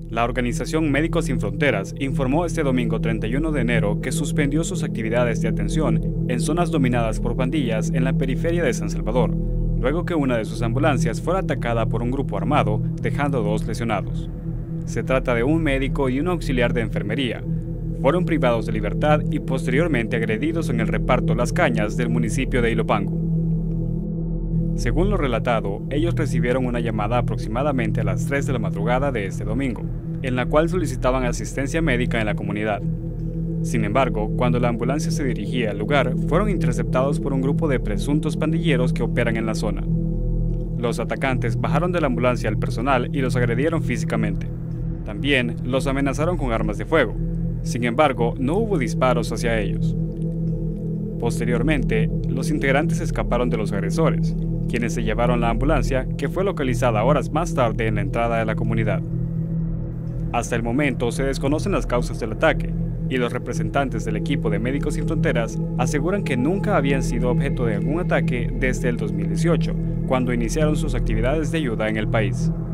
La organización Médicos Sin Fronteras informó este domingo 31 de enero que suspendió sus actividades de atención en zonas dominadas por pandillas en la periferia de San Salvador, luego que una de sus ambulancias fuera atacada por un grupo armado, dejando 2 lesionados. Se trata de un médico y un auxiliar de enfermería. Fueron privados de libertad y posteriormente agredidos en el reparto Las Cañas del municipio de Ilopango. Según lo relatado, ellos recibieron una llamada aproximadamente a las 3 de la madrugada de este domingo, en la cual solicitaban asistencia médica en la comunidad. Sin embargo, cuando la ambulancia se dirigía al lugar, fueron interceptados por un grupo de presuntos pandilleros que operan en la zona. Los atacantes bajaron de la ambulancia al personal y los agredieron físicamente. También los amenazaron con armas de fuego. Sin embargo, no hubo disparos hacia ellos. Posteriormente, los integrantes escaparon de los agresores, quienes se llevaron la ambulancia, que fue localizada horas más tarde en la entrada de la comunidad. Hasta el momento se desconocen las causas del ataque, y los representantes del equipo de Médicos Sin Fronteras aseguran que nunca habían sido objeto de algún ataque desde el 2018, cuando iniciaron sus actividades de ayuda en el país.